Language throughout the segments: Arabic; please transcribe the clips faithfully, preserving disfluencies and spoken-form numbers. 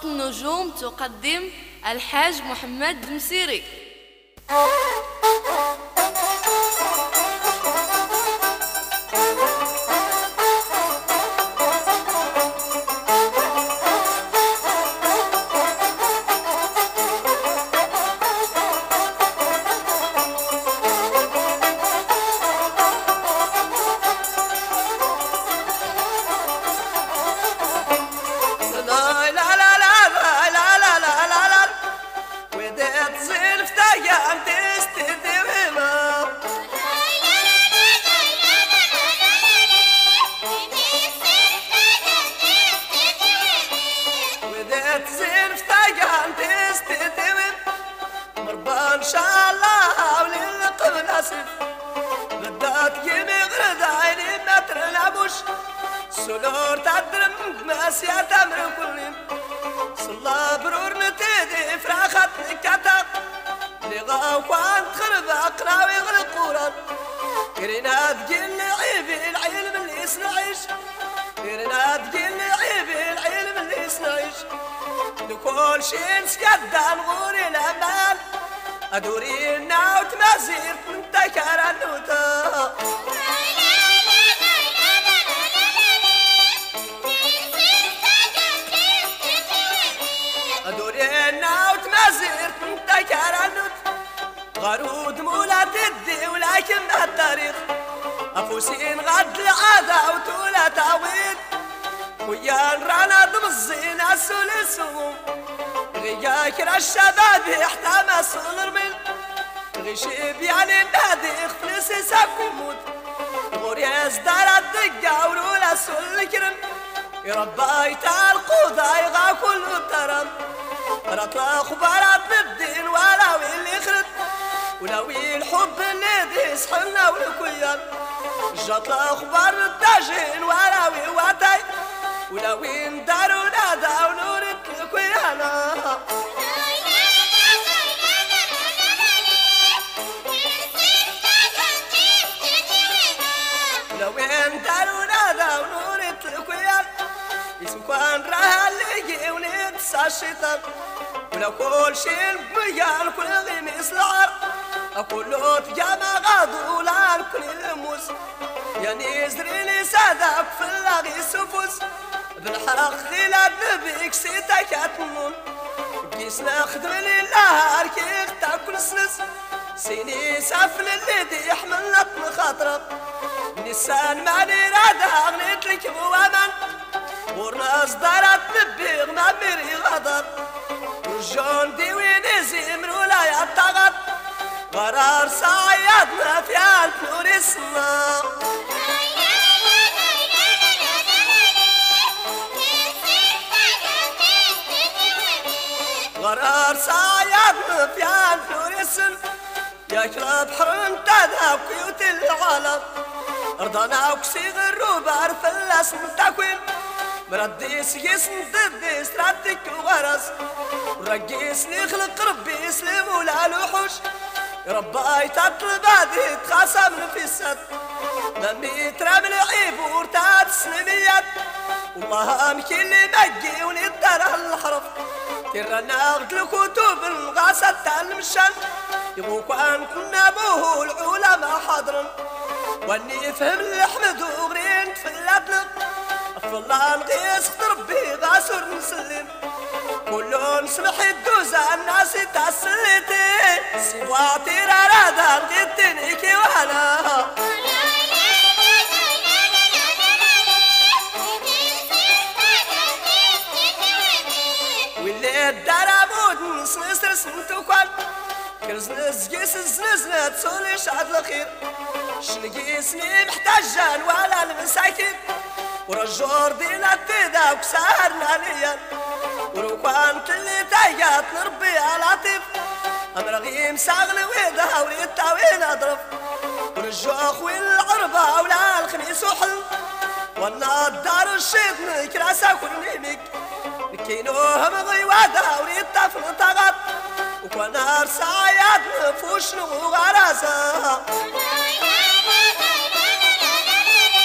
صوت النجوم تقدم الحاج محمد المسيري. ان شاء الله وللقبل اسف بدات يمي غرد عيني ما ترلبوش سلور تدرم ماسيا تمر كلهم صلا برور نتيدي فراخت نكتا لغاو كوان تخرب اقراوي غير القران كرينا تقيل عيبي العلم اللي يسنعيش كرينا تقيل عيبي العلم اللي يسنعيش لكل شي نسكدا نغوري الامان أدورينا وتمازير انت كرنوتا أدورينا وتمازير انت كرنوت غرود مولا تدي ولكن التاريخ أفوسين غد العادة وتولا تعويد ويان رانا ضمزين السلسوم غياك الشباب يحتمى صغر من غيشيب يعني نادي اخفلس يساكمود غورياز دار الدقة ورولا سول كرم يرباي تالقوضة يغا كل الترم رطلا خبارات بالدين ولاوي اللي خرد ولاوي الحب اللي دي سحلنا والكيان جاطلا خبار الداجين ولاوي واتاي ولاوي ندارو نادا ونورت الكيانا وين دارو نادا ونورت الكيان يسمكوان راها اللي ونتسا الشيطان ولا كل شي الميال كل غيميس العار كله تجامع غادو ولا الكل الموس يعني يزريني سادك في اللاغي سفوس بالحرق خلال نبيك سيتك اتمون كيسنا خدم لله ركيك تاكل سنس سيني سافل اللي دي يحمل مخاطرة نسان ماني رادها غنيت لك موامان ورناس دارت نبيغ ما ميري غدر والجون دي وين يزيمن ولا يطغط قرار صايدنا في ألف نور السما قرار صايدنا في ألف نور السما يا كلاب حرم تذهب كيوت العالم رضانا وكسيغ الروبار فلاس من تكوين مرديس يسن ضديس ردك وغرس ورقيس نخلق ربي يسلم ولا الوحوش رباي تطلب هذه تخاصم في السد مامي ترام العيب ورتاد السلميات والله امكي اللي مجي وندار الحرف ترانا غد الكتب الغاسة تاع المشان يبوك ان كنا بوه العلماء حاضرن واني فهم الحمد وغرين تفلتنا فالله نقيس ربي غاسر نسلم كلون سمح الدوزة الناس تسلتي سواتي رادا نقيتني كي وانا واللي الدرابود نسنسر سنتوكل كرزنز جيس الزنزنة تسوليش عاد الخير شنقيسني محتاجان ولا المساكين ورجور دينا تيدا وكسارنا ليا وروكوان كل تايات نربي لطيف امرغيم ساغل ويدها وليتا وين اضرب ورجوخ والعربة ولا الخميس وحل وانا الدار الشيط نكراسا كل نيمك نكينوهم غيوادا وليتا في الطغط وكوانار سايات نفوش نغو غراسا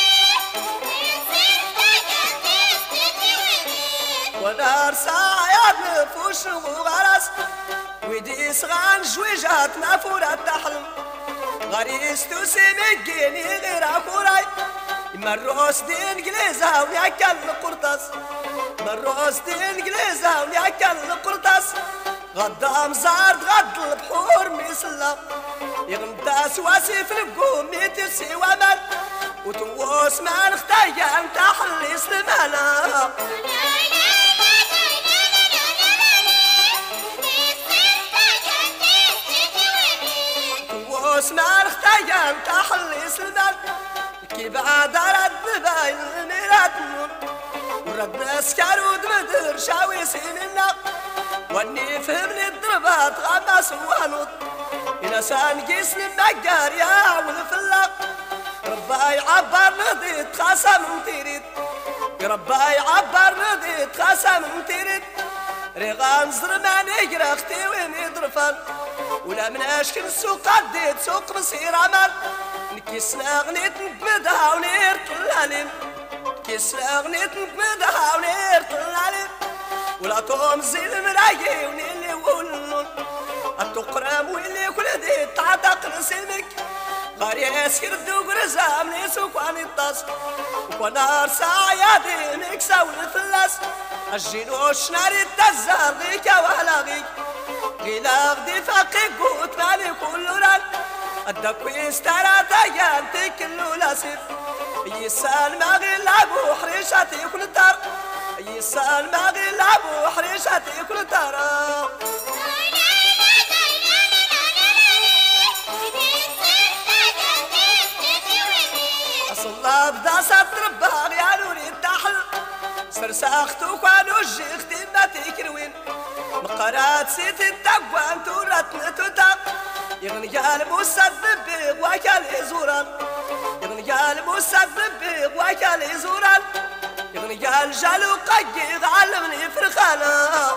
ونار سايات نفوش وغرس ويدي صغان جويجات مافورة تحلم غريس تسمجيني غير أكوراي مروس دي انجليزة وياكل القرطاس مروس دي انجليزة وياكل القرطاس غدا مزارد غد البحور ميسلا يغمداس واسيف القوم يترسي ومن وتوس ما نختايا انت حلي سلمانا توس ما نختايا انت حلي سلمانا كي بعد رد باين الميرات وردنا سكر ودمدر شاوي سننا واني فهمني الضربات غمس وانوط إنسان جسم النجار يا والفلاق رباي عبر نضيت خاسم تريد رباي عبر نضيت خاسم تريد ريغان زرمان يجرى اختي وين يضرفان ولا من اشكن سوق عديت سوق مصير عمل نكيسنا غنيت نقمدها ونير طلالين كيسنا غنيت نقمدها ونير طلالين ولا توم زين المراجي ونيلي ولون التقرام واللي كل دي تعتق نسلمك غاري اسكر الدوق رزام نيسوك واني الطاس وكونار ساعيادي مكسا والفلاس الجينوش ناري التزار غيكا وهلاغيك غيلاغ دي فاقي قوت مالي كل ران الدكويس ترى تيان تكلو لاسف يسال ما غيلابو حريشاتي كل دار يسال ما غيلابو حريشاتي كل دار أصلا بدا سطر بها يا نوري التحل سرساختو كانو جيختي ما تكروين مقرات سيت التقوان تورت نتوتا يغني المسد بيغ وكال زوران يغني المسد بيغ وكال زوران يغني الجالو قيغ علمني فرخانا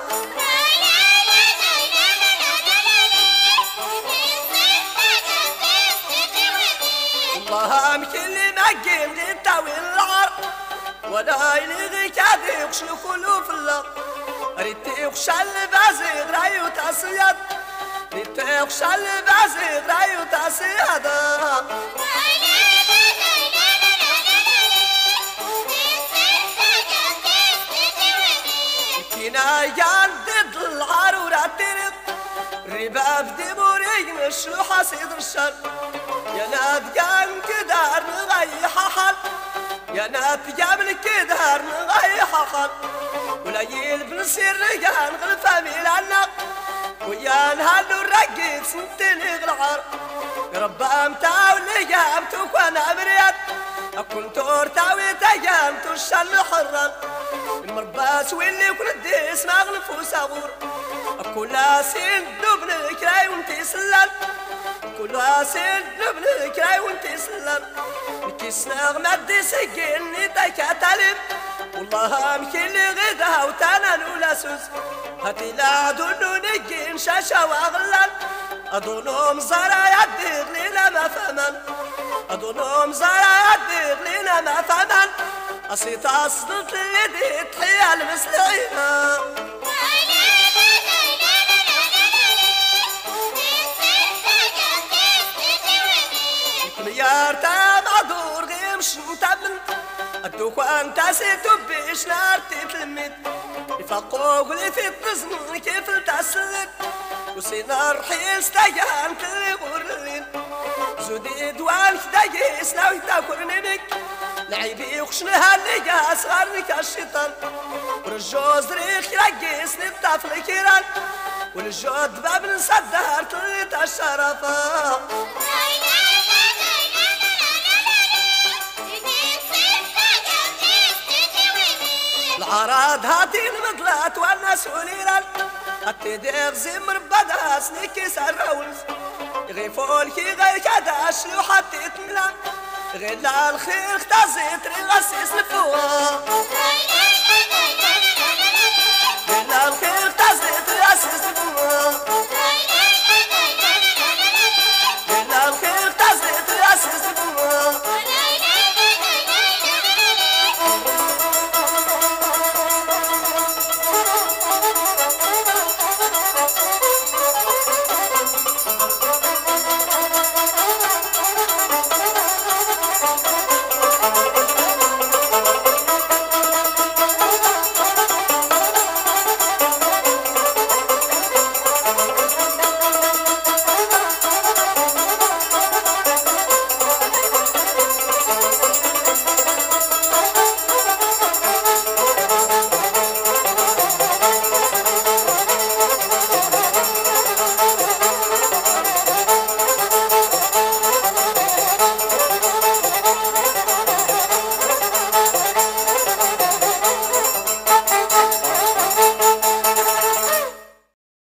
الله مكلي ماكين غير تاوي العار ولا يلغي كادي وشنو كلو في الله ريتي وخشال بازيغ رايو تاسياد ريتي وخشال بازيغ رايو تاسياد كينا يندد العار وراتيرق رباب ديموري مشلو حسيد الشر يا ناد كان كدار نغي ححل يا ناد جابل كدار نغي ححل ولا يلبن سير رجال غلفة ميلانا ويا نهالو الرقيق سنتين غلعار ربا متاو اللي جابتوك وانا بريات اكون تور تاوي تجامتو الشل حران المرباس واللي كل الديس ما غلفو صغور اكون لاسين دبن كراي وانتي سلال كل سيد نبني كراي وانتي سلام نكيسنا غمدي سجيني دايكا تالم والله مكيلي غدا وتانا نولا سوز هاتي لا دونو نجين شاشا واغلال اظنهم زارا يدير لينا ما فهمان اظنهم زارا يدير لينا ما فهمان اصيت اصدت ليدي تحيا المسلعينا مليار تام عدور غيمش نتمن الدوك وانت سيتو بيش نار تتلمت يفقوق لي في التزمن كيف التسلت وسينا الرحيل ستيان كل غرلين زودي دوان خداي سناوي تاكورني بك لعيبي وخشنها اللي جا صغرنك الشيطان ورجوز ريخ يرقيس نتافل كيران والجود باب نصدر طليت الشرفة العراض هاتين مضلات والناس وليران التدير زمر بدا سنيكي سراولز غيفول كي غي كداش لو حطيت ملان غير لا الخير اختزيت رغسيس الفوا غير لا الخير